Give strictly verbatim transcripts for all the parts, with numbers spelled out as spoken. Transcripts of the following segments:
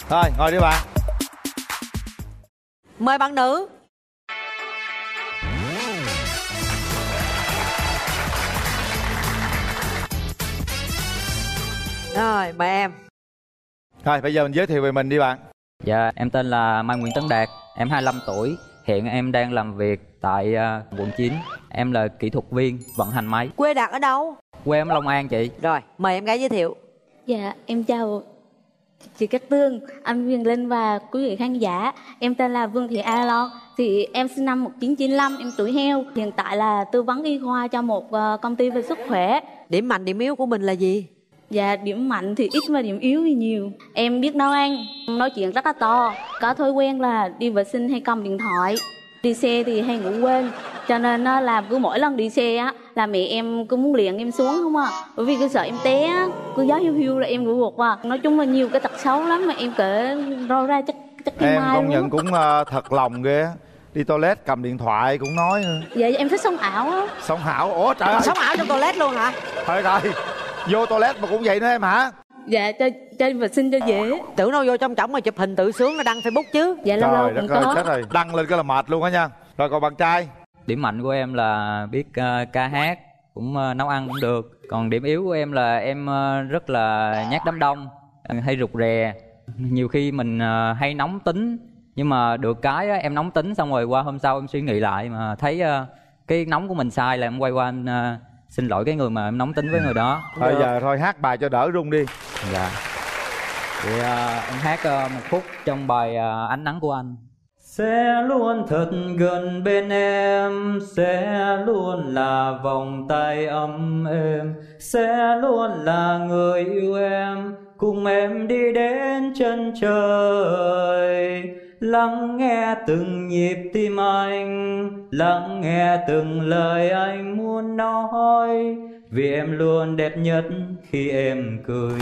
Thôi ngồi đi bạn. Mời bạn nữ. Rồi mời em. Thôi bây giờ mình giới thiệu về mình đi bạn. Dạ, em tên là Mai Nguyễn Tấn Đạt, em hai mươi lăm tuổi. Hiện em đang làm việc tại uh, quận chín. Em là kỹ thuật viên vận hành máy. Quê Đạt ở đâu? Quê em Long An chị. Rồi, mời em gái giới thiệu. Dạ, em chào chị Cát Tường, anh Huyền Linh và quý vị khán giả. Em tên là Vương Thị A Lon. Thì em sinh năm một nghìn chín trăm chín mươi lăm, em tuổi heo. Hiện tại là tư vấn y khoa cho một uh, công ty về sức khỏe. Điểm mạnh, điểm yếu của mình là gì? Dạ, điểm mạnh thì ít mà điểm yếu thì nhiều. Em biết nấu ăn, nói chuyện rất là to. Có thói quen là đi vệ sinh hay cầm điện thoại. Đi xe thì hay ngủ quên. Cho nên là cứ mỗi lần đi xe á là mẹ em cứ muốn liền em xuống không à. Bởi vì cứ sợ em té á, cứ gió hiu hiu là em ngủ gục à. Nói chung là nhiều cái tật xấu lắm mà em kể roi ra chắc chắc Em mai công nhận luôn. cũng uh, thật lòng ghê. Đi toilet cầm điện thoại cũng nói nữa. Dạ em thích sống ảo á. Sống ảo. Ủa trời ơi. Sống ảo trong toilet luôn hả? Thôi rồi. Vô toilet mà cũng vậy nữa em hả? Dạ cho cho vệ sinh cho dễ. Tưởng đâu vô trong trỏng mà chụp hình tự sướng nó đăng Facebook chứ. Dạ lâu lâu cũng đất ơi, có. chết rồi. Đăng lên cái là mệt luôn á nha. Rồi còn bạn trai? Điểm mạnh của em là biết uh, ca hát, cũng uh, nấu ăn cũng được. Còn điểm yếu của em là em uh, rất là nhát đám đông, hay rụt rè. Nhiều khi mình uh, hay nóng tính. Nhưng mà được cái uh, em nóng tính xong rồi qua hôm sau em suy nghĩ lại mà thấy uh, cái nóng của mình sai là em quay qua em uh, xin lỗi cái người mà em nóng tính với người đó. Bây giờ thôi hát bài cho đỡ run đi. Dạ. Thì uh, em hát uh, một phút trong bài uh, Ánh Nắng Của Anh. Sẽ luôn thật gần bên em, sẽ luôn là vòng tay ấm êm, sẽ luôn là người yêu em, cùng em đi đến chân trời. Lắng nghe từng nhịp tim anh, lắng nghe từng lời anh muốn nói, vì em luôn đẹp nhất khi em cười.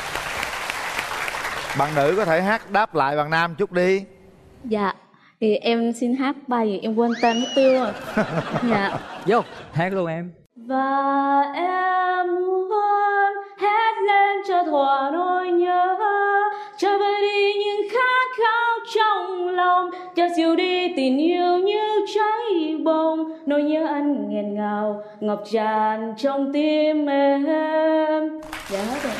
Bạn nữ có thể hát đáp lại bạn nam chút đi. Dạ thì em xin hát bài gì em quên tên mất tiêu rồi. Dạ. Vô. Hát luôn em. Và em muốn hét lên cho thỏa nỗi nhớ, cho vơi đi những khát khao trong lòng, cho dịu đi tình yêu như cháy bồng. Nỗi nhớ anh nghẹn ngào ngập tràn trong tim em. Dạ hết rồi.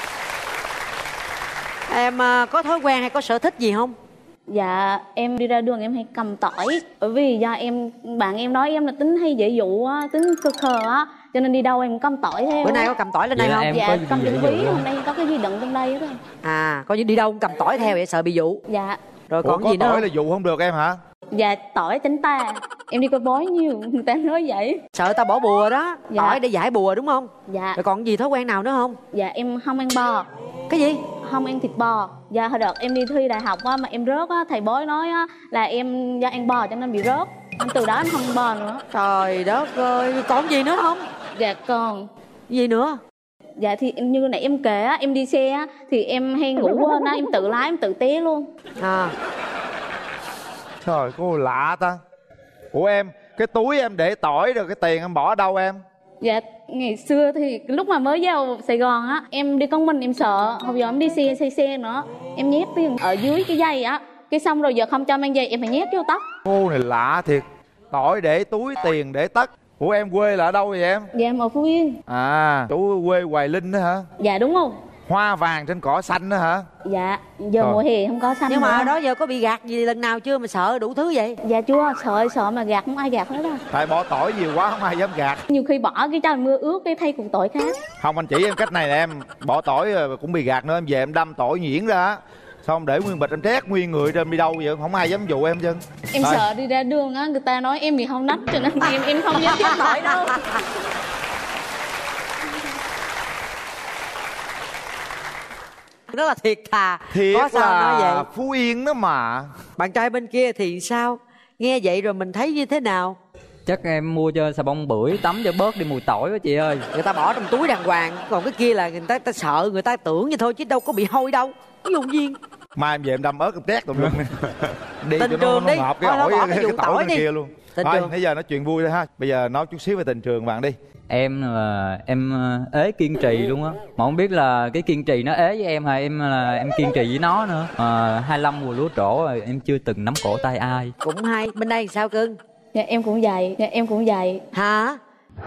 Em uh, có thói quen hay có sở thích gì không? Dạ em đi ra đường em hay cầm tỏi. Bởi vì do em bạn em nói em là tính hay dễ dụ á, tính khờ khờ á, cho nên đi đâu em cầm tỏi theo. Bữa nay có cầm tỏi lên đây không? Dạ cầm trong ví, hôm nay có cái gì đựng trong đây đó. À có đi đâu cũng cầm tỏi theo vậy sợ bị dụ. Dạ. Rồi Ủa, còn có gì nữa tỏi không? là dụ không được em hả? Dạ tỏi tránh tà. Em đi coi bói nhiều người ta nói vậy. Sợ ta bỏ bùa đó. Dạ. Tỏi để giải bùa đúng không? Dạ. Rồi còn gì thói quen nào nữa không? Dạ em không ăn bò. Cái gì? Không ăn thịt bò. Dạ hồi đợt em đi thi đại học á, mà em rớt á, thầy bói nói á, là em do ăn bò cho nên bị rớt. Em từ đó em không ăn bò nữa. Trời đất ơi. Còn gì nữa không? Dạ còn Gì nữa? Dạ thì em như nãy em kể á, em đi xe á, thì em hay ngủ quên á, em tự lái em tự té luôn. À. Trời cô lạ ta. Ủa em, cái túi em để tỏi rồi cái tiền em bỏ ở đâu em? Dạ ngày xưa thì lúc mà mới vào Sài Gòn á, em đi con mình em sợ. Hồi giờ em đi xe xe xe nữa, em nhét tiền ở dưới cái dây á. Cái xong rồi giờ không cho mang giày em phải nhét vô tóc. Cô này lạ thiệt. Tỏi để túi, tiền để tất. Ủa em quê là ở đâu vậy em? Dạ em ở Phú Yên. À, chỗ quê Hoài Linh đó hả? Dạ đúng không? Hoa vàng trên cỏ xanh đó hả? Dạ, giờ Rồi. mùa hè không có xanh. Nhưng mà nữa. ở đó giờ có bị gạt gì lần nào chưa mà sợ đủ thứ vậy? Dạ chưa, sợ sợ mà gạt không ai gạt hết á. Tại bỏ tỏi nhiều quá không ai dám gạt. Nhiều khi bỏ cái trời mưa ướt cái thay cục tỏi khác. Không anh chỉ em cách này là em bỏ tỏi rồi cũng bị gạt nữa. Em về em đâm tỏi nhuyễn ra á, xong để nguyên bịch em trét nguyên người trên đi đâu vậy không ai dám dụ em chứ. Em Rồi. sợ đi ra đường á người ta nói em bị hông nách cho nên em em không dám chết tỏi đâu. Đó là thiệt thà. Thiệt có sao nói là vậy? Phú Yên đó mà. Bạn trai bên kia thì sao? Nghe vậy rồi mình thấy như thế nào? Chắc em mua cho xà bông bưởi tắm cho bớt đi mùi tỏi đó chị ơi. Người ta bỏ trong túi đàng hoàng. Còn cái kia là người ta, ta sợ, người ta tưởng như thôi chứ đâu có bị hôi đâu. Ví dụ nhiên. Mai em về em đâm ớt em trét tùm lum. Đi Tình cho trường nó, đi. nó ngọt cái Thôi nó ổi bỏ cái, cái cái vụ tỏi tỏi bên đi. kia luôn. Tình Thôi trường. bây giờ nói chuyện vui thôi ha. Bây giờ nói chút xíu về tình trường bạn đi. Em là em ế kiên trì luôn á, mà không biết là cái kiên trì nó ế với em hay em là em kiên trì với nó nữa. À, hai mươi lăm mùa lúa trổ rồi em chưa từng nắm cổ tay ai. Cũng hay. Bên đây sao cưng? Dạ em cũng vậy, dạ em cũng vậy. Hả?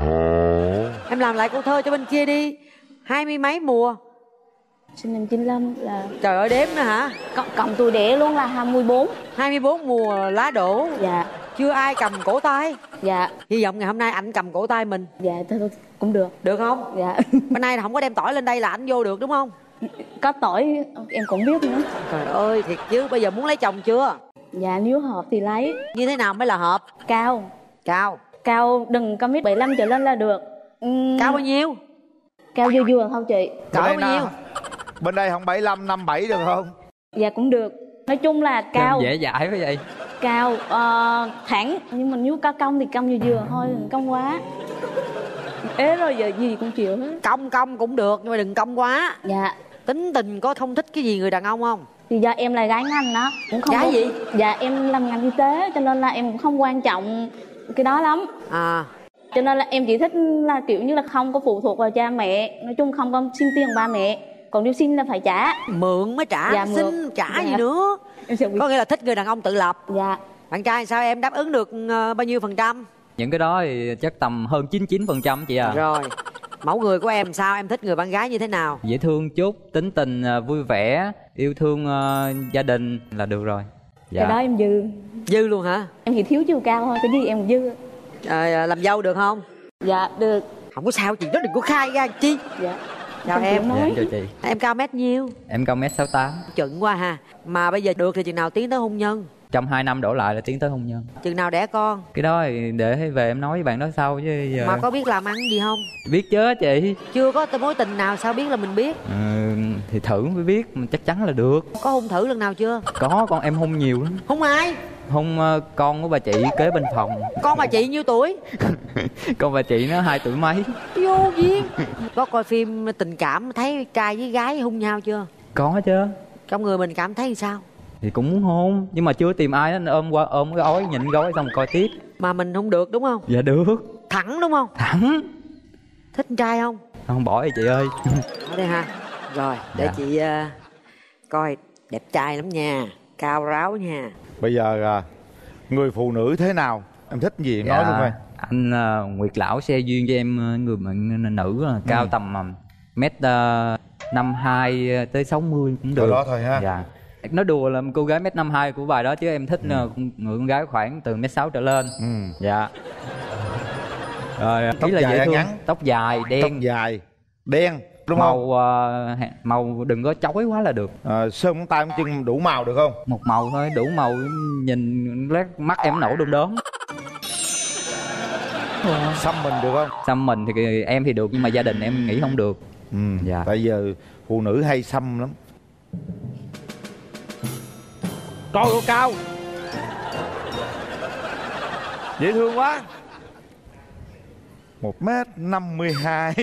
Em làm lại câu thơ cho bên kia đi. Hai mươi mấy mùa. Sinh năm chín lăm là... Trời ơi, đếm nữa hả? Cộng, cộng tuổi đẻ luôn là hai mươi bốn. Hai mươi bốn mùa lá đổ. Dạ. Chưa ai cầm cổ tay. Dạ. Hy vọng ngày hôm nay anh cầm cổ tay mình. Dạ thôi, thôi cũng được. Được không? Dạ. Bên này là không có đem tỏi lên đây là anh vô được đúng không? Có tỏi em cũng biết nữa. Trời ơi, thiệt chứ. Bây giờ muốn lấy chồng chưa? Dạ nếu hợp thì lấy. Như thế nào mới là hợp? Cao. Cao. Cao đừng có mét bảy mươi lăm trở lên là được. uhm, Cao bao nhiêu? Cao vừa vừa thôi chị. Cỡ bao Bên đây nhiêu? nào? Bên đây không bảy mươi lăm, năm mươi bảy được không? Dạ cũng được. Nói chung là cao. Dễ dãi quá vậy. Cao uh, thẳng. Nhưng mà nếu cao cong thì cong vừa vừa thôi, đừng cong quá. Ế rồi giờ gì cũng chịu hết. Cong cong cũng được nhưng mà đừng cong quá. Dạ. Tính tình có không thích cái gì người đàn ông không? Thì do em là gái ngành đó cũng không. Gái có... gì? Dạ em làm ngành y tế cho nên là em cũng không quan trọng cái đó lắm. À. Cho nên là em chỉ thích là kiểu như là không có phụ thuộc vào cha mẹ. Nói chung không có xin tiền ba mẹ. Còn nếu xin là phải trả. Mượn mới trả. Dạ, xin mượn. trả Dạ. gì nữa. Em sẽ bị... Có nghĩa là thích người đàn ông tự lập. Dạ. Bạn trai sao em đáp ứng được uh, bao nhiêu phần trăm? Những cái đó thì chắc tầm hơn chín mươi chín phần trăm chị à. Rồi. Mẫu người của em sao? Em thích người bạn gái như thế nào? Dễ thương chút, tính tình uh, vui vẻ, yêu thương uh, gia đình là được rồi. Dạ. Cái đó em dư. Dư luôn hả? Em chỉ thiếu chiều cao thôi, cái gì em dư. À, làm dâu được không? Dạ được. Không có sao, chuyện đó đừng có khai ra chi. Dạ. Chào Không em. chịu nói. Dạ, chào chị. Em cao mét nhiêu? Em cao mét sáu tám. Chừng quá ha. Mà bây giờ được thì chừng nào tiến tới hôn nhân? Trong hai năm đổ lại là tiến tới hôn nhân. Chừng nào đẻ con? Cái đó thì để về em nói với bạn đó sau chứ giờ... Mà có biết làm ăn gì không? Biết chứ chị. Chưa có mối tình nào sao biết là mình biết? Ừ, thì thử mới biết, mà chắc chắn là được. Có hôn thử lần nào chưa? Có, con em hôn nhiều lắm. Hôn ai? Hôn uh, con của bà chị kế bên phòng. Con bà chị nhiêu tuổi? Con bà chị nó hai tuổi mấy. Vô duyên. Có coi phim tình cảm thấy trai với gái hôn nhau chưa? Có chứ. Trong người mình cảm thấy sao? Thì cũng muốn hôn, nhưng mà chưa tìm ai đó ôm qua ôm cái ói nhịn gói xong coi tiếp. Mà mình không được đúng không? Dạ được. Thẳng đúng không? Thẳng. Thích con trai không? Không bỏ đi chị ơi. Ở đây ha. Rồi để Dạ. chị uh, coi. Đẹp trai lắm nha. Cao ráo nha. Bây giờ à, người phụ nữ thế nào? Em thích gì Dạ, nói luôn coi. anh uh, Nguyệt lão xe duyên cho em uh, người bạn nữ là cao Ừ. tầm uh, mét uh, năm hai tới sáu mươi cũng được. Cỡ đó thôi ha. Dạ. Nói đùa là cô gái mét năm hai của bài đó chứ em thích Ừ. uh, người con gái khoảng từ mét sáu trở lên. Ừ. Dạ. Rồi Tóc ý là dài dễ hay thương. ngắn? Tóc dài đen. Tóc dài đen đúng màu không? uh, hẹ- màu đừng có chói quá là được. À, sơn móng tay móng chân đủ màu được không? Một màu thôi đủ màu, nhìn lát mắt em nổ đom đóm. Xăm mình được không? Xăm mình thì em thì được nhưng mà gia đình em nghĩ không được. Ừ. Dạ. Tại giờ phụ nữ hay xăm lắm. Trời ơi cao, dễ thương quá. Một mét năm mươi hai.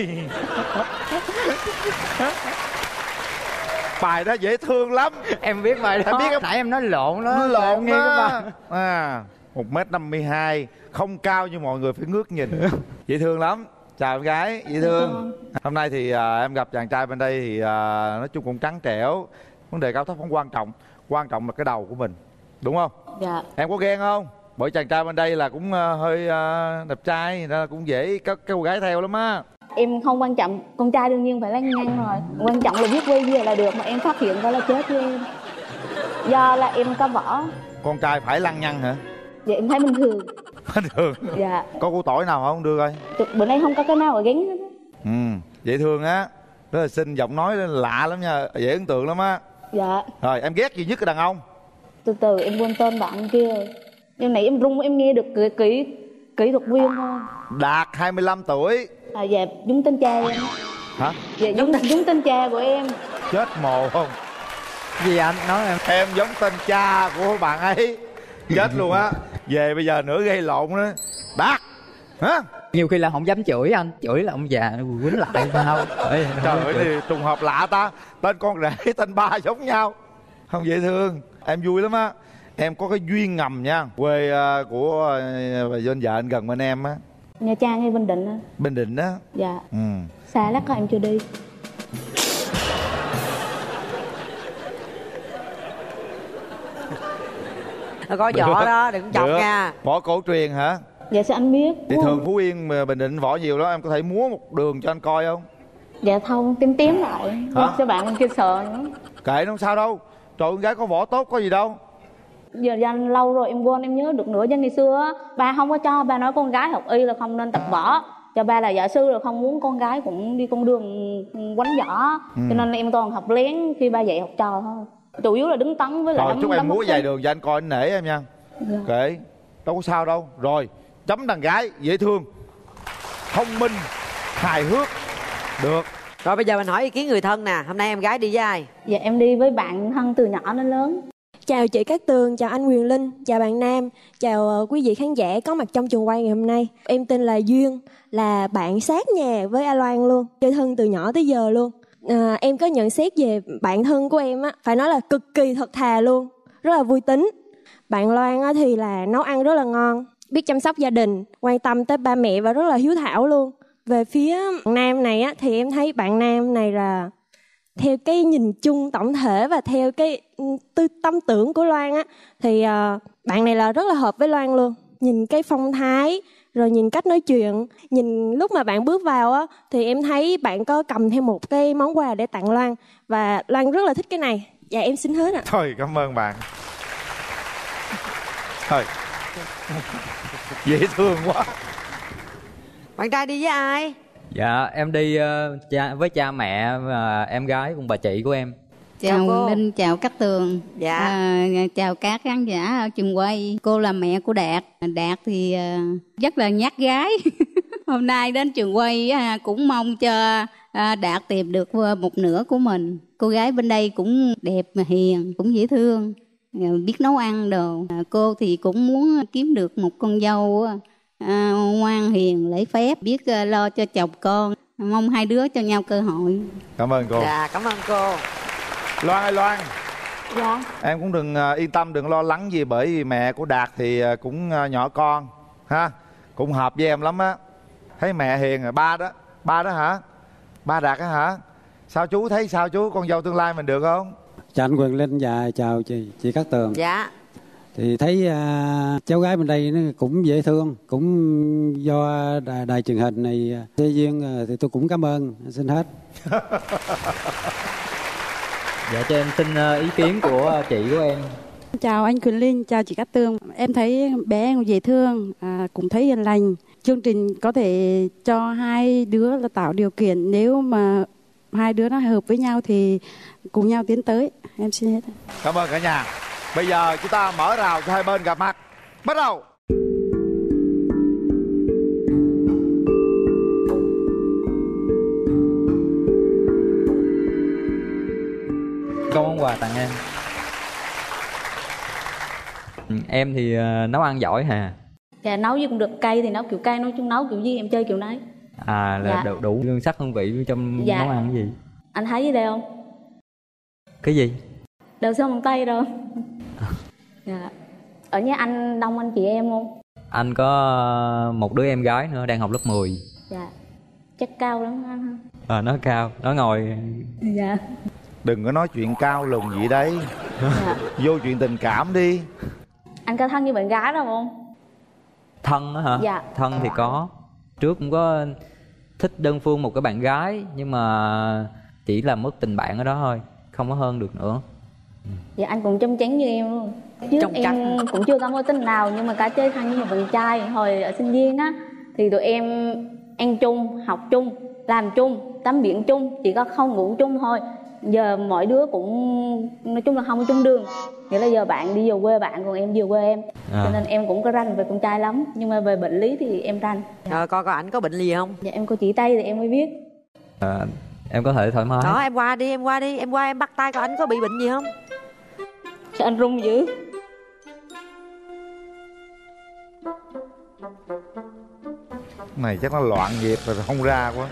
Bài đó dễ thương lắm. Em biết bài đó. Em biết không? Nãy em nói lộn đó. Nó lộn Em nghe cái đó. bài. À, một mét năm mươi hai, không cao như mọi người phải ngước nhìn. Dễ thương lắm. Chào em gái, dễ thương. Hôm nay thì à, em gặp chàng trai bên đây thì à, nói chung cũng trắng trẻo. Vấn đề cao thấp không quan trọng, quan trọng là cái đầu của mình, đúng không? Dạ. Em có ghen không? Bởi chàng trai bên đây là cũng à, hơi à, đẹp trai, nên là cũng dễ có cái cô gái theo lắm á. Em không quan trọng, con trai đương nhiên phải lăng nhăng rồi. Quan trọng là biết quay về là được, mà em phát hiện ra là chết với em. Do là em có võ. Con trai phải lăng nhăng hả? Dạ em thấy bình thường. Được. Dạ. Có củ tỏi nào không đưa coi? Tụi- Bữa nay không có cái nào ở gánh hết á. Ừ, dễ thương á. Rất là xinh, giọng nói lạ lắm nha, dễ ấn tượng lắm á. Dạ. Rồi em ghét gì nhất cái đàn ông? Từ từ em quên tên bạn kia rồi. Nhưng nãy em rung em nghe được kỹ kỹ kỹ thuật viên thôi. Đạt hai mươi lăm tuổi. À dạ đúng tên cha em. Hả? Dạ đúng, đúng tên cha của em. Chết mồ không? Gì anh nói em? Em giống tên cha của bạn ấy. Chết luôn á. Về bây giờ nữa gây lộn nữa. Đạt. Hả? Nhiều khi là không dám chửi anh, chửi là ông già quýnh lại sao? Ê, Trời ơi thì trùng hợp lạ ta. Tên con rể tên ba giống nhau. Không dễ thương. Em vui lắm á. Em có cái duyên ngầm nha. Quê uh, của uh, bên vợ anh gần bên em á. Nha Trang hay Bình Định á. Bình Định á. Dạ. Ừ. Xa lắm em chưa đi. Có võ đó, đừng chọc nha. Võ cổ truyền hả? Dạ sao anh biết? Thì thường Phú Yên mà Bình Định võ nhiều lắm, em có thể múa một đường cho anh coi không? Dạ không, tím tím lại. Hả? Cho bạn bên kia sợ nữa. Kệ nó không sao đâu. Trời, con gái có võ tốt có gì đâu. Giờ dành lâu rồi em quên, em nhớ được nữa. Chứ ngày xưa á, ba không có cho, ba nói con gái học y là không nên tập võ. Cho ba là giáo sư, là không muốn con gái cũng đi con đường quánh võ. Ừ. Cho nên em toàn học lén khi ba dạy học trò thôi. Chủ yếu là đứng tấn với lại rồi đấm, chúc em đấm múa bốc vài xích. đường cho anh coi, anh nể em nha. Dạ. Kệ, đâu có sao đâu. Rồi, chấm đàn gái dễ thương, thông minh, hài hước. Được. Rồi bây giờ mình hỏi ý kiến người thân nè. Hôm nay em gái đi với ai? Dạ em đi với bạn thân từ nhỏ đến lớn. Chào chị Cát Tường, chào anh Quyền Linh, chào bạn Nam, chào quý vị khán giả có mặt trong trường quay ngày hôm nay. Em tên là Duyên, là bạn sát nhà với A Loan luôn, chơi thân từ nhỏ tới giờ luôn. À, em có nhận xét về bạn thân của em á, phải nói là cực kỳ thật thà luôn, rất là vui tính. Bạn Loan á thì là nấu ăn rất là ngon, biết chăm sóc gia đình, quan tâm tới ba mẹ và rất là hiếu thảo luôn. Về phía bạn Nam này á thì em thấy bạn Nam này là theo cái nhìn chung tổng thể và theo cái tư tâm tưởng của Loan á thì uh, bạn này là rất là hợp với Loan luôn. Nhìn cái phong thái, rồi nhìn cách nói chuyện, nhìn lúc mà bạn bước vào á thì em thấy bạn có cầm theo một cái món quà để tặng Loan và Loan rất là thích cái này. Dạ em xin hết ạ. Thôi cảm ơn bạn. Thôi. Dễ thương quá. Bạn trai đi với ai? Dạ em đi uh, cha, với cha mẹ và em gái cùng bà chị của em. Chào cô. Linh, chào Cát Tường. Dạ. À, chào các khán giả ở trường quay. Cô là mẹ của Đạt. Đạt thì uh, rất là nhát gái. Hôm nay đến trường quay uh, cũng mong cho uh, Đạt tìm được một nửa của mình. Cô gái bên đây cũng đẹp mà hiền, cũng dễ thương, uh, biết nấu ăn đồ. Uh, cô thì cũng muốn kiếm được một con dâu uh, ngoan hiền, lễ phép, biết uh, lo cho chồng con. Mong hai đứa cho nhau cơ hội. Cảm ơn cô. Dạ cảm ơn cô. Loan ơi Loan. Dạ. Em cũng đừng uh, yên tâm, đừng lo lắng gì, bởi vì mẹ của Đạt thì uh, cũng uh, nhỏ con ha, cũng hợp với em lắm á. Thấy mẹ hiền rồi. Ba đó, ba đó hả? Ba Đạt á hả? Sao chú thấy sao chú, con dâu tương lai mình được không? Chào anh Quyền Linh và chào chị chị Cát Tường. Dạ. Thì thấy uh, cháu gái bên đây nó cũng dễ thương, cũng do đài, đài truyền hình này Thế Duyên uh, thì tôi cũng cảm ơn, xin hết. Dạ cho em xin uh, ý kiến của chị của em. Chào anh Quyền Linh, chào chị Cát Tường. Em thấy bé em dễ thương, à, cũng thấy hiền lành. Chương trình có thể cho hai đứa là tạo điều kiện, nếu mà hai đứa nó hợp với nhau thì cùng nhau tiến tới. Em xin hết. Cảm ơn cả nhà. Bây giờ chúng ta mở rào cho hai bên gặp mặt. Bắt đầu. Có món quà tặng em. Ừ, em thì uh, nấu ăn giỏi hà. Dạ nấu gì cũng được, cay thì nấu kiểu cay, nấu chung nấu kiểu gì em chơi kiểu nấy. À là Dạ. đủ, đủ hương sắc hương vị trong Dạ. nấu ăn cái gì? Anh thấy gì đây không? Cái gì? Đều sơn bằng tay đâu. Dạ. Ở nhà anh đông anh chị em không? Anh có một đứa em gái nữa đang học lớp mười. Dạ. Chắc cao lắm anh ha. À, nó cao, nó ngồi. Dạ. Đừng có nói chuyện cao lùn gì đấy. Dạ. Vô chuyện tình cảm đi. Anh có thân như bạn gái đâu không? Thân á hả? Dạ. Thân thì có. Trước cũng có thích đơn phương một cái bạn gái, nhưng mà chỉ là mất tình bạn ở đó thôi, không có hơn được nữa. Dạ anh cũng trong trắng như em luôn. Trước Trong em trắng. cũng chưa có mối tình nào, nhưng mà cả chơi thân với một bạn trai. Hồi ở sinh viên á thì tụi em ăn chung, học chung, làm chung, tắm biển chung, chỉ có không ngủ chung thôi. Giờ mỗi đứa cũng nói chung là không có chung đường, nghĩa là giờ bạn đi về quê bạn, còn em về quê em. À. Cho nên em cũng có rành về con trai lắm, nhưng mà về bệnh lý thì em rành. Rồi coi coi ảnh có bệnh gì không? Dạ em có chỉ tay thì em mới biết. À, em có thể thoải mái. Đó em qua đi, em qua đi, em qua em bắt tay coi ảnh có bị bệnh gì không? Sao anh run dữ? Này chắc nó loạn nhịp rồi không ra quá.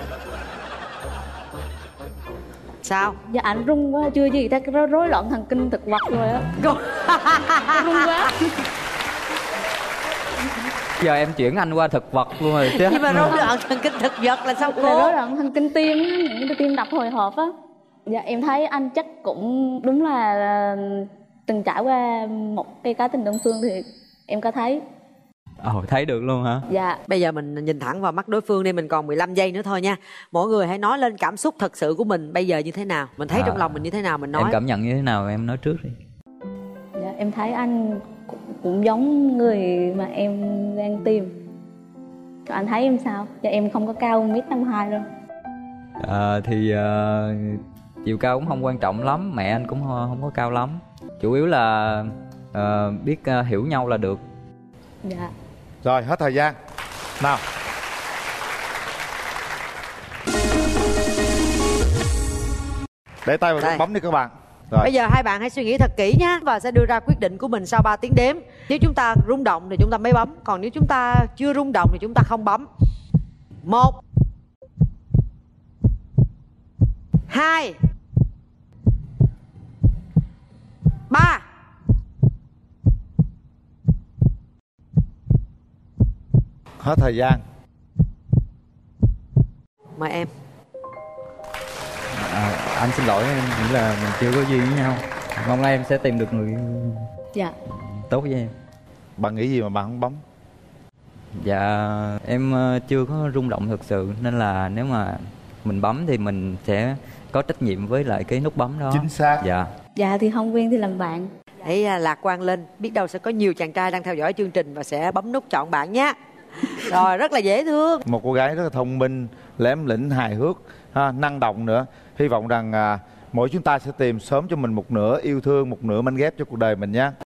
Sao? Dạ anh run quá, chưa gì ta cái rối loạn thần kinh thực vật rồi á. Run quá. giờ em chuyển anh qua thực vật luôn rồi chứ. Nhưng mà rối loạn thần kinh thực vật là sao Là cô? rối loạn thần kinh tim á, những cái tim đập hồi hộp á. Dạ em thấy anh chắc cũng đúng là từng trải qua một cái cá tình đơn phương thì em có thấy. Ồ, thấy được luôn hả? Dạ. Bây giờ mình nhìn thẳng vào mắt đối phương đi, mình còn mười lăm giây nữa thôi nha. Mỗi người hãy nói lên cảm xúc thật sự của mình bây giờ như thế nào, mình thấy À, trong lòng mình như thế nào mình nói. Em cảm nhận như thế nào em nói trước đi. Dạ em thấy anh cũng, cũng giống người mà em đang tìm. Còn anh thấy em sao? Dạ em không có cao một mét năm hai đâu. À, thì uh, chiều cao cũng không quan trọng lắm, mẹ anh cũng không, không có cao lắm. Chủ yếu là uh, biết uh, hiểu nhau là được. Dạ. Rồi hết thời gian. Nào. Để tay vào nút Đây. bấm đi các bạn. Rồi. Bây giờ hai bạn hãy suy nghĩ thật kỹ nhé và sẽ đưa ra quyết định của mình sau ba tiếng đếm. Nếu chúng ta rung động thì chúng ta mới bấm, còn nếu chúng ta chưa rung động thì chúng ta không bấm. Một, hai, ba. Hết thời gian. Mời em. À, anh xin lỗi, em nghĩ là mình chưa có duyên với nhau. Mong là em sẽ tìm được người Dạ. tốt với em. Bạn nghĩ gì mà bạn không bấm? Dạ em ờ, chưa có rung động thực sự, nên là nếu mà mình bấm thì mình sẽ có trách nhiệm với lại cái nút bấm đó. Chính xác. Dạ. Dạ thì không quen thì làm bạn. Hãy à, lạc quan lên, biết đâu sẽ có nhiều chàng trai đang theo dõi chương trình và sẽ bấm nút chọn bạn nhé. Rồi, rất là dễ thương. Một cô gái rất là thông minh, lém lĩnh, hài hước, ha, năng động nữa. Hy vọng rằng à, mỗi chúng ta sẽ tìm sớm cho mình một nửa yêu thương, một nửa mảnh ghép cho cuộc đời mình nhé.